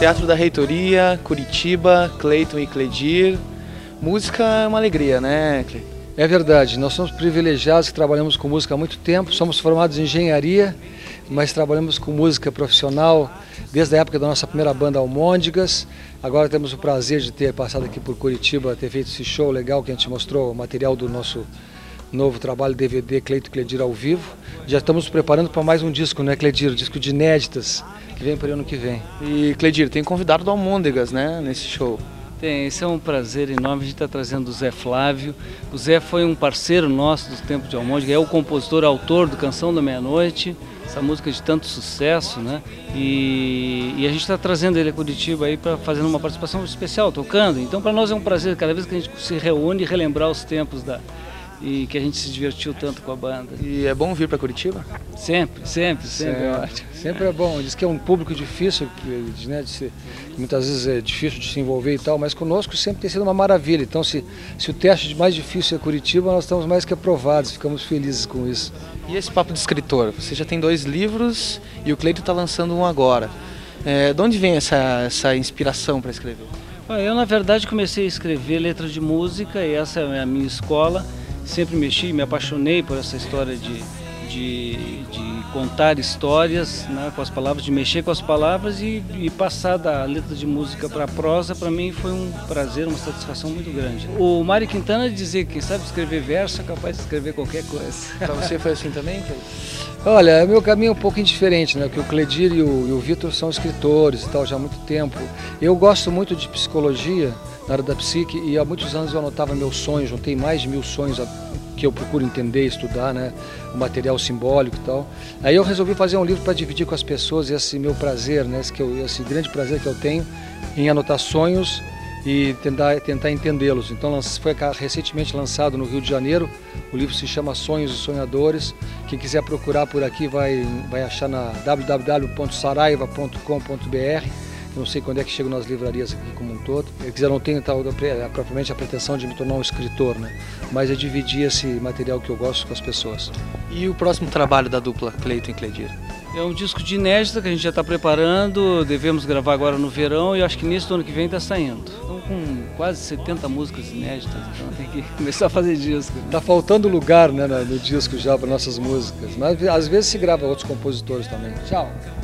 Teatro da Reitoria, Curitiba, Cleiton e Cledir. Música é uma alegria, né, Cleiton? É verdade, nós somos privilegiados que trabalhamos com música há muito tempo, somos formados em engenharia, mas trabalhamos com música profissional desde a época da nossa primeira banda Almôndegas. Agora temos o prazer de ter passado aqui por Curitiba, ter feito esse show legal que a gente mostrou o material do nosso novo trabalho DVD Cleiton e Cledir ao vivo. Já estamos preparando para mais um disco, né, Cledir? Disco de inéditas, que vem para o ano que vem. E Cledir, tem convidado do Almôndegas, né, nesse show? Tem, esse é um prazer enorme, a gente está trazendo o Zé Flávio. O Zé foi um parceiro nosso do tempo de Almôndega, é o compositor, autor do Canção da Meia-Noite, essa música de tanto sucesso, né? E a gente está trazendo ele a Curitiba aí para fazer uma participação especial, tocando. Então para nós é um prazer, cada vez que a gente se reúne, relembrar os tempos e que a gente se divertiu tanto com a banda. E é bom vir para Curitiba? Sempre é ótimo. Sempre é bom, diz que é um público difícil, né, muitas vezes é difícil de se envolver e tal, mas conosco sempre tem sido uma maravilha. Então se o teste mais difícil é Curitiba, nós estamos mais que aprovados, ficamos felizes com isso. E esse papo de escritor? Você já tem 2 livros e o Cleiton está lançando um agora. De onde vem essa inspiração para escrever? Eu, na verdade, comecei a escrever letra de música e essa é a minha escola. Sempre me apaixonei por essa história de contar histórias, né, com as palavras, de mexer com as palavras e passar da letra de música para a prosa, para mim foi um prazer, uma satisfação muito grande. O Mário Quintana dizia que sabe escrever verso é capaz de escrever qualquer coisa. Para você foi assim também, Cleiton? Olha, meu caminho é um pouco indiferente, né? Porque o Cledir e o Vitor são escritores e tal, já há muito tempo. Eu gosto muito de psicologia, na área da psique, e há muitos anos eu anotava meus sonhos, juntei mais de 1000 sonhos que eu procuro entender, estudar, né? O material simbólico e tal. Aí eu resolvi fazer um livro para dividir com as pessoas esse meu prazer, né? Esse grande prazer que eu tenho em anotar sonhos e tentar entendê-los. Então foi recentemente lançado no Rio de Janeiro, o livro se chama Sonhos e Sonhadores. Quem quiser procurar por aqui vai achar na www.saraiva.com.br. Não sei quando é que chegam nas livrarias aqui como um todo. Eu não tenho propriamente a pretensão de me tornar um escritor, né? Mas é dividir esse material que eu gosto com as pessoas. E o próximo trabalho da dupla Cleiton e Cledir? É um disco de inédita que a gente já está preparando, devemos gravar agora no verão e acho que nesse ano que vem está saindo. Estamos com quase 70 músicas inéditas, então tem que começar a fazer disco. Está faltando lugar, né, no disco já para nossas músicas, mas às vezes se grava outros compositores também. Tchau!